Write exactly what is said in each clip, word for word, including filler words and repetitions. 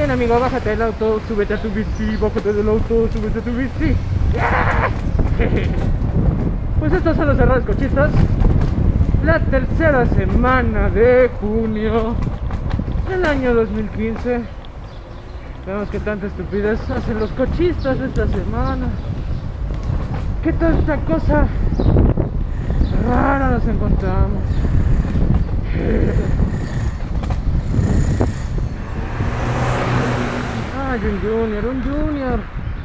Bien, amigo, bájate del auto, súbete a tu bici, bájate del auto, súbete a tu bici. Pues estos son los errores cochistas. La tercera semana de junio del año dos mil quince. Vemos que tanta estupidez hacen los cochistas esta semana. ¿Qué tanta cosa rara nos encontramos? Ay, un junior, un junior.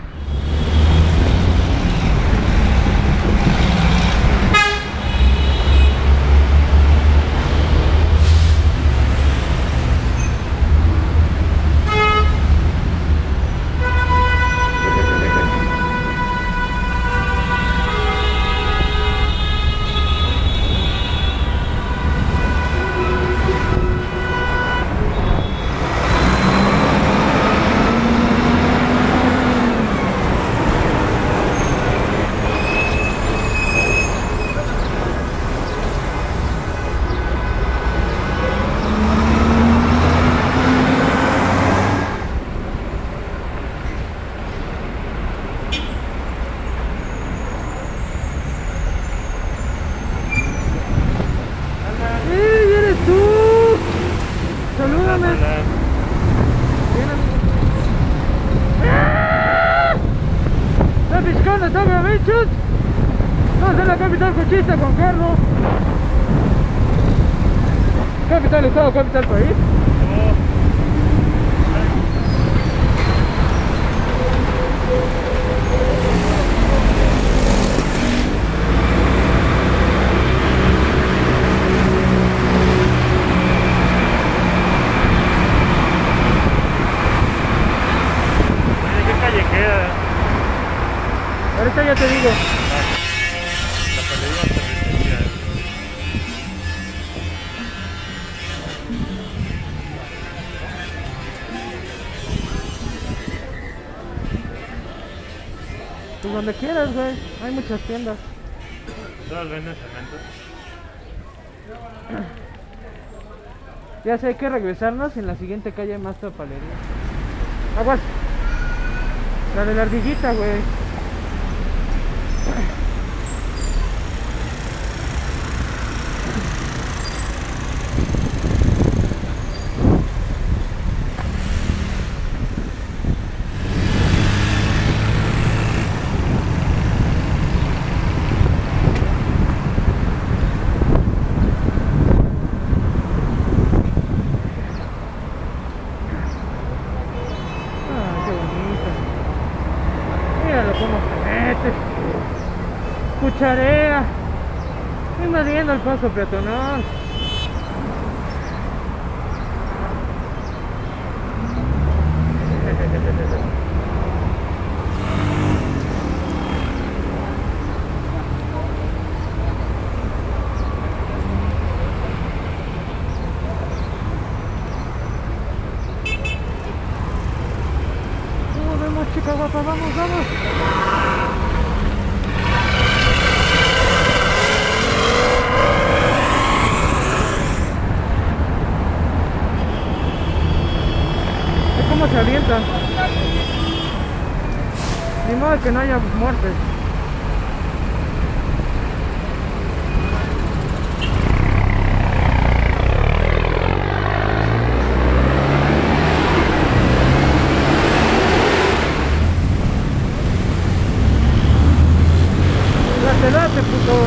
Vamos a la capital cochista con Carlos. Capital estado, capital país. ¿De qué calle queda? Ahorita ya te digo. La panadería ferretería. Pues donde quieras, güey. Hay muchas tiendas. Todas venden cemento. Ya sé, hay que regresarnos. En la siguiente calle hay más tapalería. Aguas. La de la ardillita, güey. Cucharea invadiendo el paso peatonal. Nos vemos, chica guapa, vamos, vamos. Se avientan. Ni modo que no haya muertes. Date, date, puto.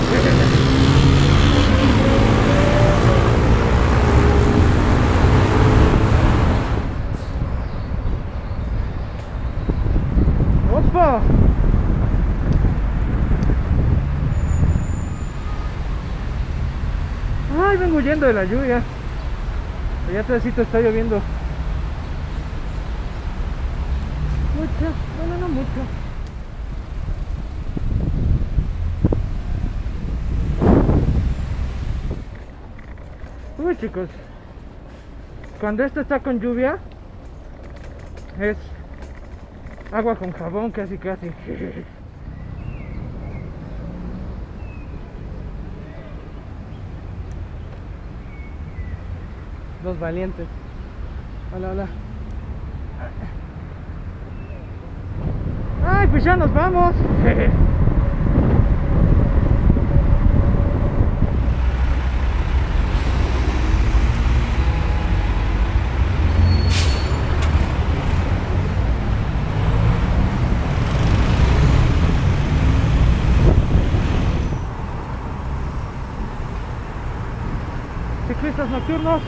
Ay, vengo huyendo de la lluvia. Allá atrásito está lloviendo. Mucho, bueno, no mucho. Uy, chicos, cuando esto está con lluvia es agua con jabón casi casi. Los valientes. Hola, hola. Ay, pues ya nos vamos. Ciclistas nocturnos.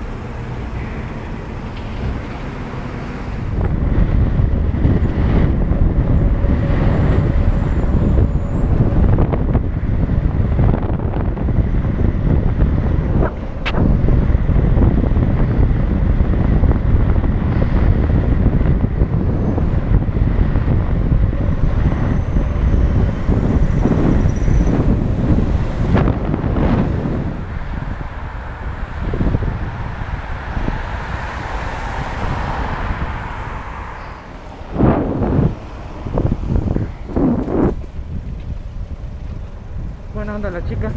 Buena onda la chica.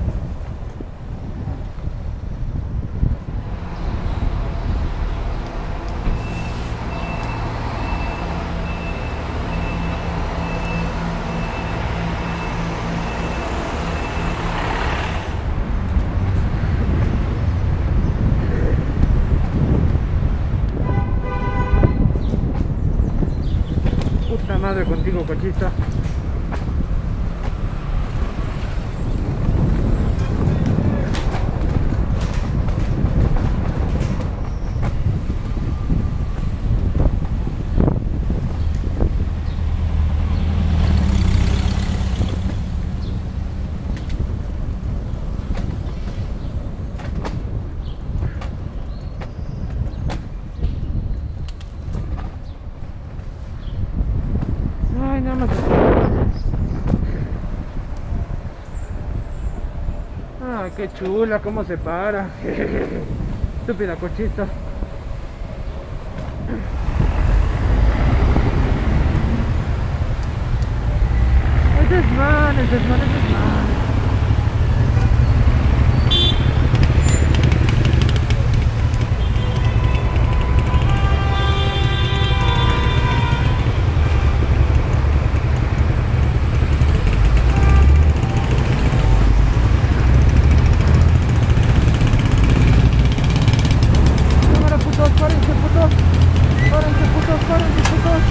Puta madre contigo, cochista. Ay, nada más. Ah, qué chula, cómo se para. Estúpida cochista. El desmán, el desmán, el desmán. Párense, putos, párense, putos, párense, putos.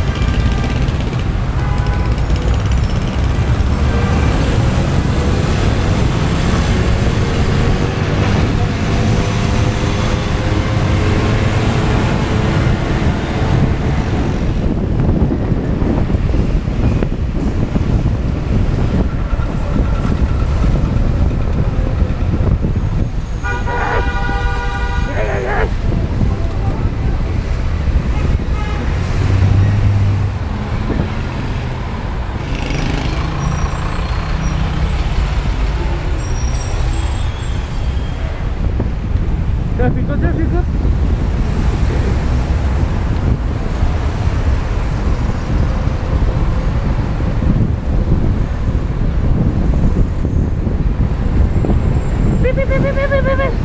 Tráfico, tráfico. Pi, pi, pi, pi, pi, pi, pi.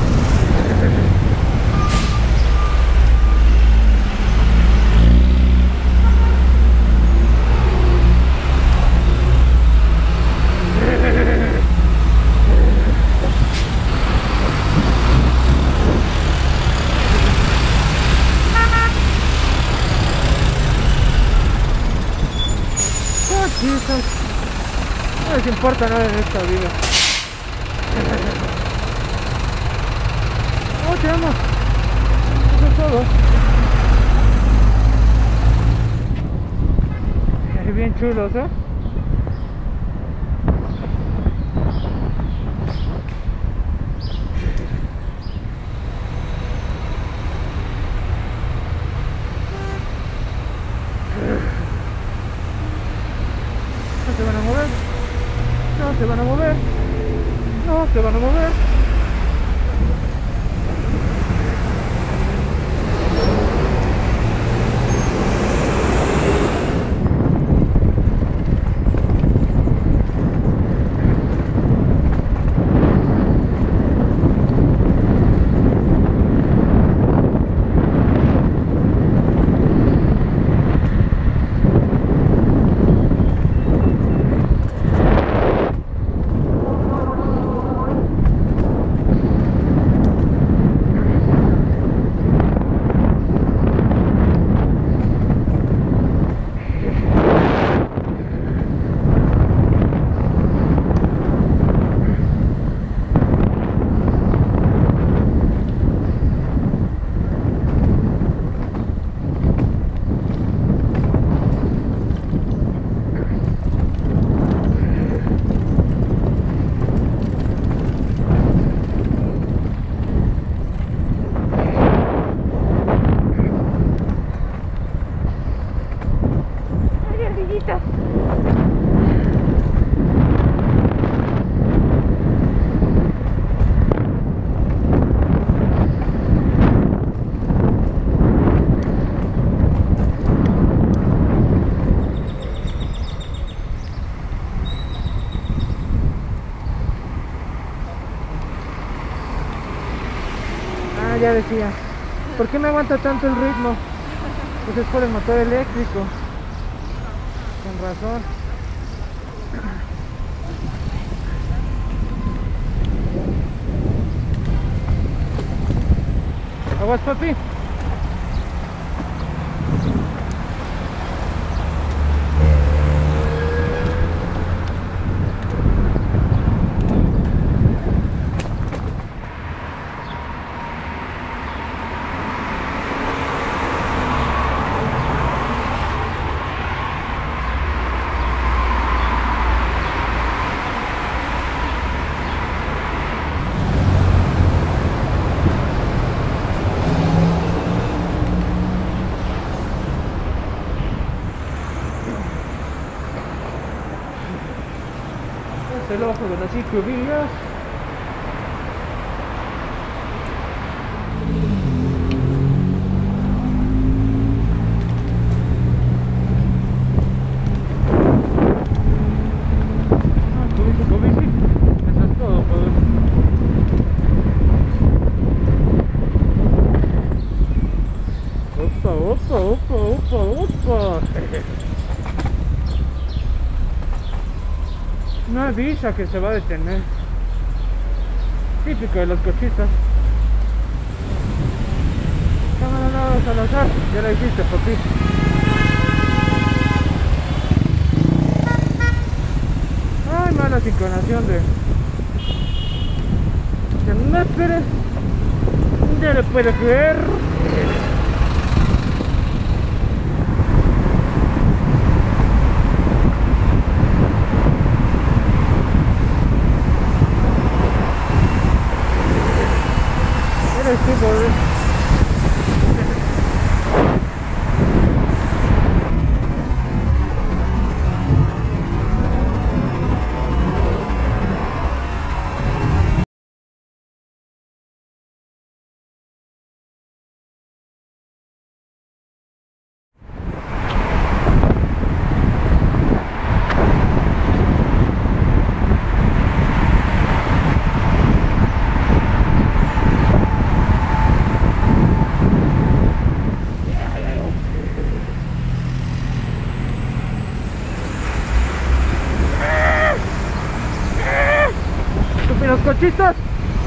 Cochitos. No les importa nada en esta vida. Oh, te amo. Eso es todo. Bien chulos, ¿eh? No se van a mover. No se van a mover. No se van a mover. Ah, ya decía. ¿Por qué me aguanta tanto el ritmo? Pues es por el motor eléctrico. Con razón. Aguas, papi. El ojo de las ciclovías. Ah, tu bici, tu bici. Eso es todo, joder. Opa, opa, opa, opa, opa. No avisa que se va a detener. Típico de los cochitas. Cámara nada, Salazar. Ya la hiciste, papi. Ay, mala sincronación de... Que no esperes. Ya le puedes ver. Eres tú, pobre. Estúpidos cochistas.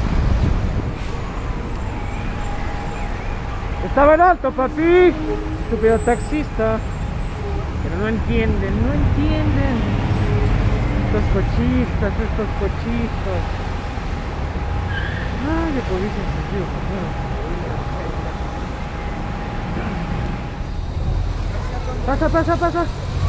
Estaba en alto, papi. Estúpido taxista. Pero no entienden, no entienden. Estos cochistas, estos cochistas. Ay, de policía en sentido común. Pasa, pasa, pasa.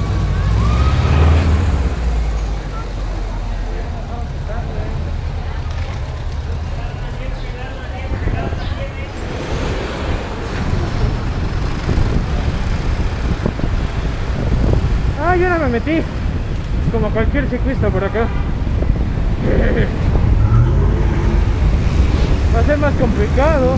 Ah, yo no me metí como cualquier ciclista por acá. Va a ser más complicado.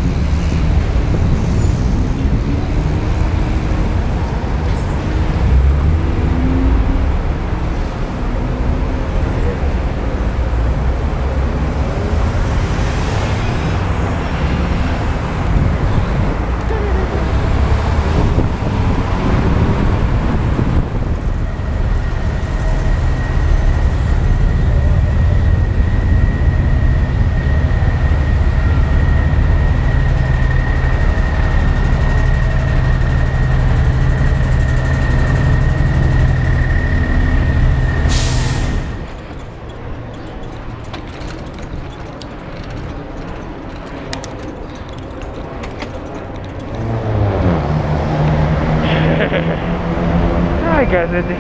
Ay, cállate.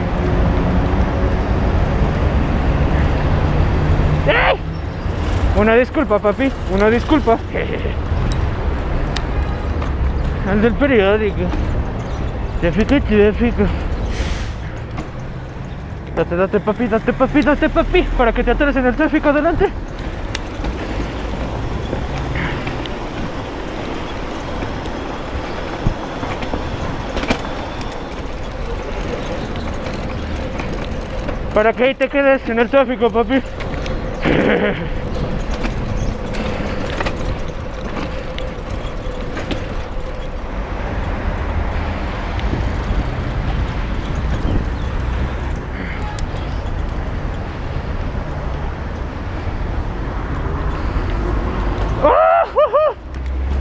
¡Ay! Una disculpa, papi, una disculpa. Al del periódico. Te fico, te fico. Date, date, papi, date, papi, date, papi, para que te atores en el tráfico adelante. Para que ahí te quedes en el tráfico, papi.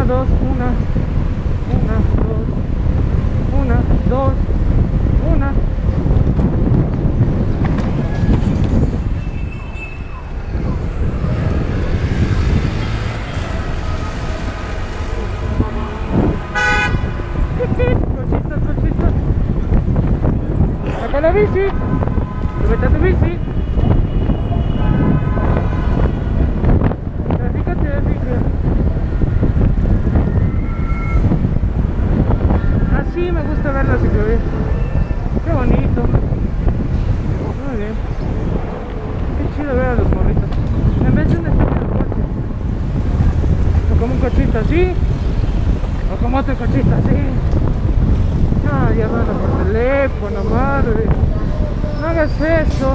Una, dos, una. Una, dos. Una, dos. Una. Cochitas, cochitas. Saca la bici. Súbete a tu bici. Tráfico, tráfico. Así me gusta ver la ciclovía. Qué bonito. Muy bien. Qué chido ver a los morritos. En vez de un estúpido coche. O como un cochito así. O como otro cochito así. No, ya van por teléfono, madre. No hagas eso.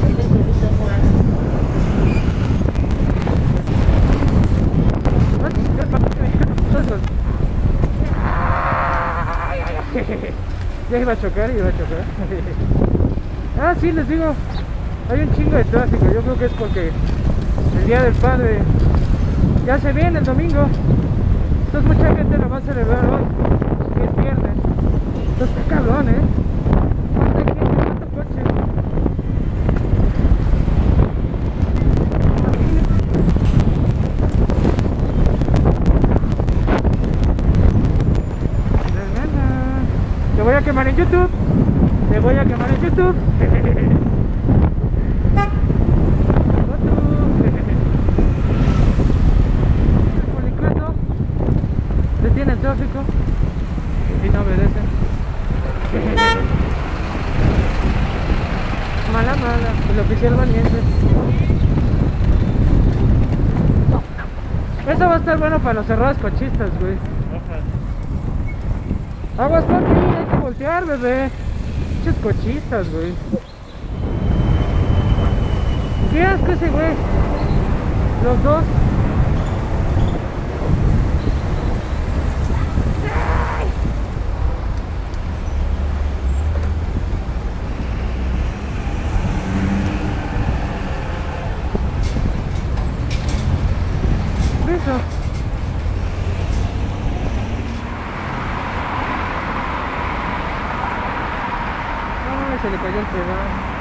Ya iba a chocar, iba a chocar. Ah, sí, les digo, hay un chingo de tráfico. Yo creo que es porque el Día del Padre ya se viene el domingo. Entonces mucha gente lo va a celebrar hoy, que es viernes. Entonces está cabrón, ¿eh? ¿Cuánta gente, cuánto coche? Te voy a quemar en YouTube. Te voy a quemar en YouTube. El policueto detiene el tráfico y no obedece. Mala, mala. El oficial valiente. Eso va a estar bueno para los cerrados cochistas, güey. Aguas, papi, hay que voltear, bebé. Muchos cochistas, güey. Qué asco ese güey. Los dos. Eso. Ay, se le cayó el pedal.